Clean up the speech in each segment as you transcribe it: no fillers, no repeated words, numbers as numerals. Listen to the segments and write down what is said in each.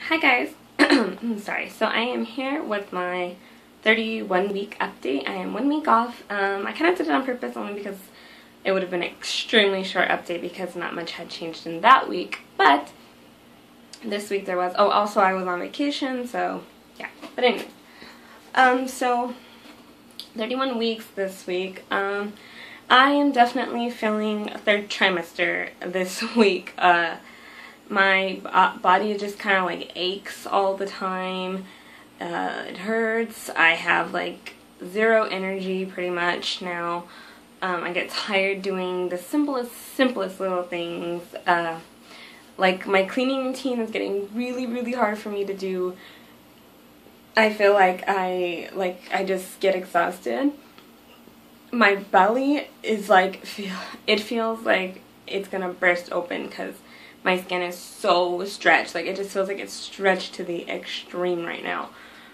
Hi guys. Sorry. So I am here with my 31 week update. I am 1 week off. I kind of did it on purpose only because it would have been an extremely short update because not much had changed in that week. But this week there was. Oh, also I was on vacation, so yeah. But anyways, so 31 weeks this week. I am definitely feeling third trimester this week. My body just kind of like aches all the time. It hurts. I have like zero energy pretty much now. I get tired doing the simplest little things. Like my cleaning routine is getting really hard for me to do. I feel like I just get exhausted. My belly is like, it feels like it's gonna burst open because my skin is so stretched. Like, it just feels like it's stretched to the extreme right now.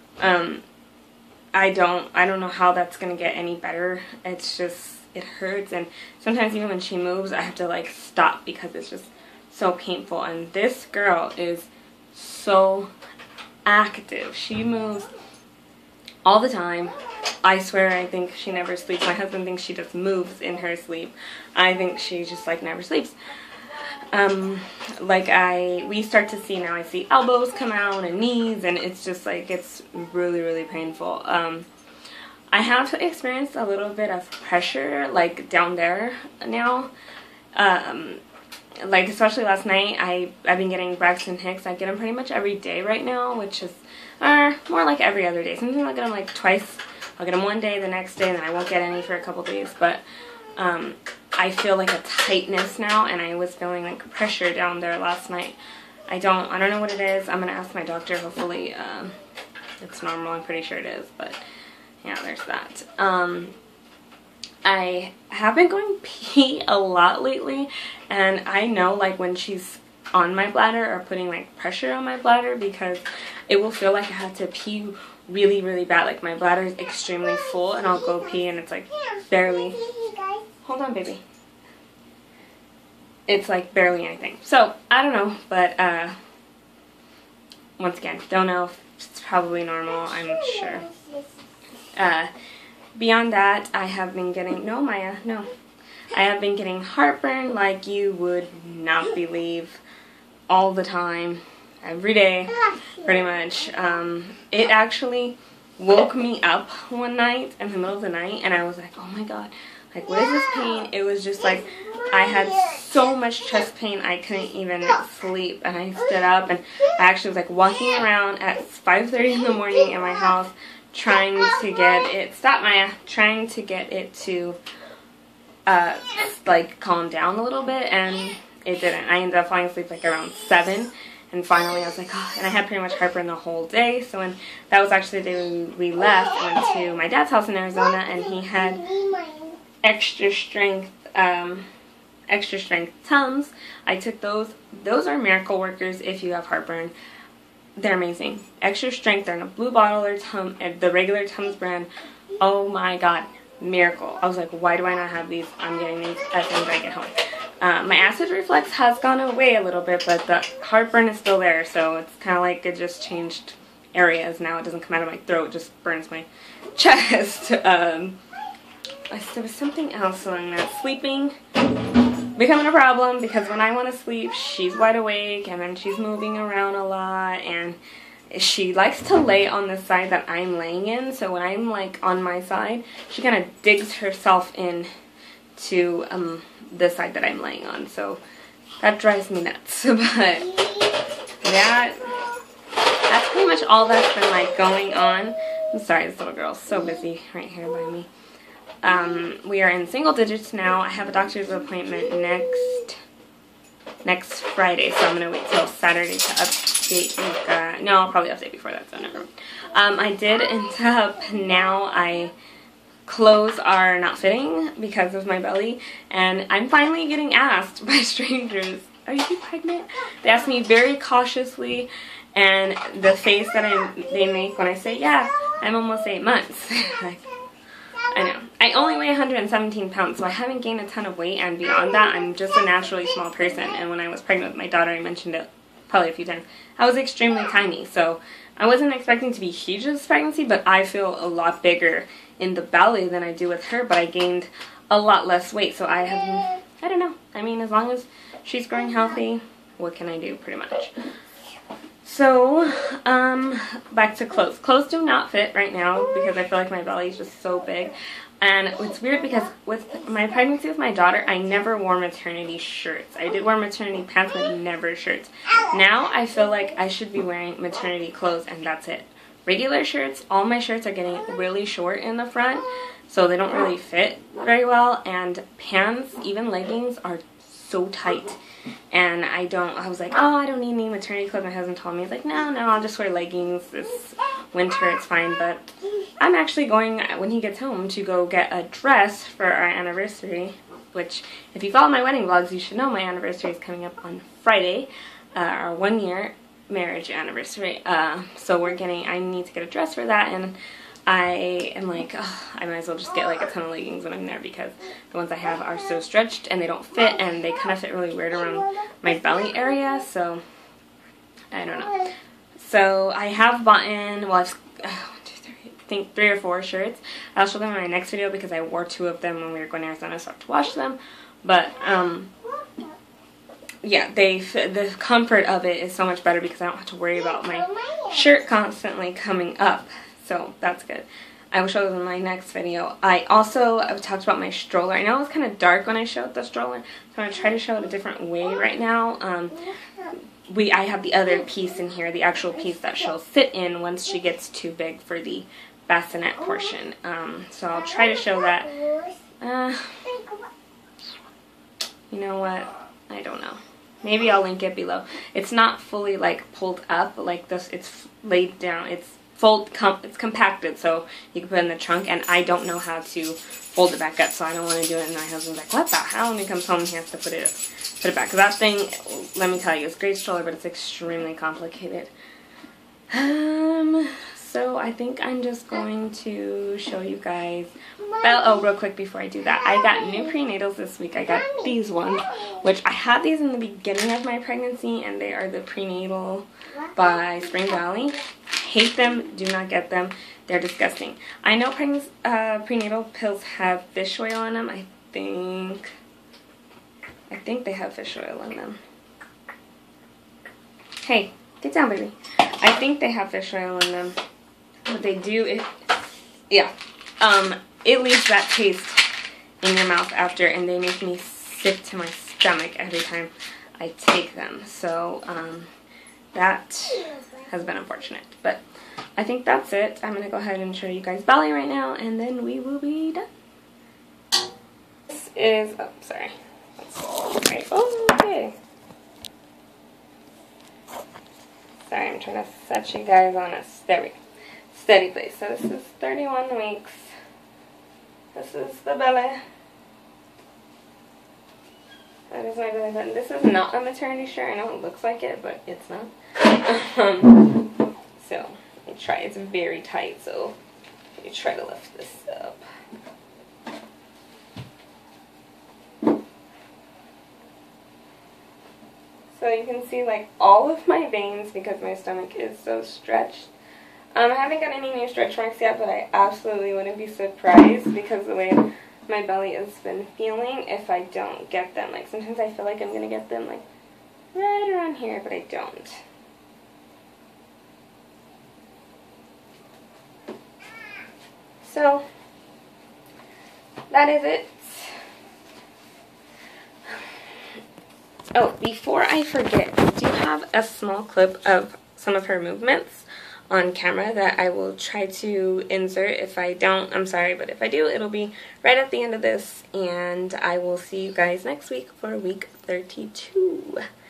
I don't know how that's gonna get any better. It's just, it hurts, and sometimes even when she moves I have to like stop because it's just so painful. And this girl is so active. She moves all the time. I swear, I think she never sleeps. My husband thinks she just moves in her sleep. I think she just like never sleeps. We start to see now, I see elbows come out and knees, and it's just like, it's really painful. I have experienced a little bit of pressure like down there now. Like especially last night, I've been getting Braxton Hicks. I get them pretty much every day right now, which is more like every other day. Sometimes I'll get them like twice. I'll get them one day, the next day, and then I won't get any for a couple days. But I feel like a tightness now, and I was feeling like pressure down there last night. I don't know what it is. I'm gonna ask my doctor. Hopefully it's normal. I'm pretty sure it is, but yeah, there's that. I have been going pee a lot lately, and I know like when she's on my bladder or putting like pressure on my bladder, because it will feel like I have to pee really bad. Like my bladder is extremely full, and I'll go pee and it's like barely. Hold on, baby. It's like barely anything. So, I don't know, but once again, don't know if it's probably normal, I'm sure. Beyond that, I have been getting, no Maya, no. I have been getting heartburn like you would not believe, all the time, every day, pretty much. It actually woke me up one night in the middle of the night, and I was like, oh my god. Like, what is this pain? It was just like, I had so much chest pain I couldn't even sleep. And I stood up, and I actually was like walking around at 5:30 in the morning in my house trying to get it, stop Maya, trying to get it to like calm down a little bit, and it didn't. I ended up falling asleep like around 7. And finally I was like, oh, and I had pretty much heartburn the whole day. So when that was actually the day we left, I went to my dad's house in Arizona, and he had extra strength Tums. I took those. Those are miracle workers if you have heartburn. They're amazing. Extra strength. They're in a blue bottle or the regular Tums brand. Oh my god, miracle. I was like, why do I not have these? I'm getting these as soon as I get home. My acid reflux has gone away a little bit, but the heartburn is still there, so it's kind of like it just changed areas now. It doesn't come out of my throat, it just burns my chest. There was something else on that. Sleeping becoming a problem, because when I want to sleep, she's wide awake, and then she's moving around a lot, and she likes to lay on the side that I'm laying in. So when I'm like on my side, she kind of digs herself in to the side that I'm laying on. So that drives me nuts. But that's pretty much all that's been like going on. I'm sorry, this little girl's so busy right here by me. We are in single digits now. I have a doctor's appointment next Friday, so I'm going to wait till Saturday to update. No, I'll probably update before that, so never mind. I did end up, now clothes are not fitting because of my belly, and I'm finally getting asked by strangers, are you pregnant? They ask me very cautiously, and the face that they make when I say, yeah, I'm almost 8 months. Like, I know. I only weigh 117 pounds, so I haven't gained a ton of weight, and beyond that, I'm just a naturally small person. And when I was pregnant with my daughter, I mentioned it probably a few times, I was extremely tiny. So I wasn't expecting to be huge this pregnancy, but I feel a lot bigger in the belly than I do with her, but I gained a lot less weight. So I don't know. I mean, as long as she's growing healthy, what can I do, pretty much? So, back to clothes. Clothes do not fit right now because I feel like my belly is just so big. And it's weird because with my pregnancy with my daughter, I never wore maternity shirts. I did wear maternity pants, but never shirts. Now I feel like I should be wearing maternity clothes, and that's it. Regular shirts, all my shirts are getting really short in the front, so they don't really fit very well. And pants, even leggings, are so tight. And I was like, oh, I don't need any maternity clothes. My husband told me, he's like, no, I'll just wear leggings this winter, it's fine. But I'm actually going, when he gets home, to go get a dress for our anniversary, which, if you follow my wedding vlogs, you should know my anniversary is coming up on Friday, our 1-year marriage anniversary. So I need to get a dress for that, and I am like, oh, I might as well just get like a ton of leggings when I'm there, because the ones I have are so stretched and they don't fit, and they kind of fit really weird around my belly area, so I don't know. So I have bought in, well, I've, 1, 2, 3, I think 3 or 4 shirts. I'll show them in my next video because I wore 2 of them when we were going to Arizona, so I have to wash them. But yeah, the comfort of it is so much better because I don't have to worry about my shirt constantly coming up. So that's good. I will show them in my next video. I've talked about my stroller. I know it was kind of dark when I showed the stroller, so I'm going to try to show it a different way right now. I have the other piece in here, the actual piece that she'll sit in once she gets too big for the bassinet portion. So I'll try to show that. You know what? I don't know. Maybe I'll link it below. It's not fully like pulled up like this. It's laid down. It's compacted, so you can put it in the trunk, and I don't know how to fold it back up, so I don't want to do it. And my husband's like, what the hell? When he comes home, he has to put it back. Because that thing, let me tell you, it's a great stroller, but it's extremely complicated. So I think I'm just going to show you guys. Oh, real quick before I do that, I got new prenatals this week. I got these ones, which I had these in the beginning of my pregnancy, and they are the Prenatal by Spring Valley. Hate them, do not get them, they're disgusting. I know prenatal pills have fish oil in them. I think they have fish oil in them. Hey, get down, baby. I think they have fish oil in them. What they do is, yeah, it leaves that taste in your mouth after, and they make me sick to my stomach every time I take them. So, that has been unfortunate, but I think that's it. I'm going to go ahead and show you guys belly right now, and then we will be done. This is, oh, sorry. Right. Oh, okay. Sorry, I'm trying to set you guys on a steady place. So this is 31 weeks. This is the belly. That is my belly button. This is not a maternity shirt. I know it looks like it, but it's not. So, it's very tight, so you try to lift this up. So you can see like all of my veins because my stomach is so stretched. I haven't got any new stretch marks yet, but I absolutely wouldn't be surprised because of the way my belly has been feeling if I don't get them. Like sometimes I feel like I'm going to get them like right around here, but I don't. So that is it. Oh, before I forget, I do have a small clip of some of her movements on camera that I will try to insert. If I don't, I'm sorry, but if I do, it'll be right at the end of this, and I will see you guys next week for week 32.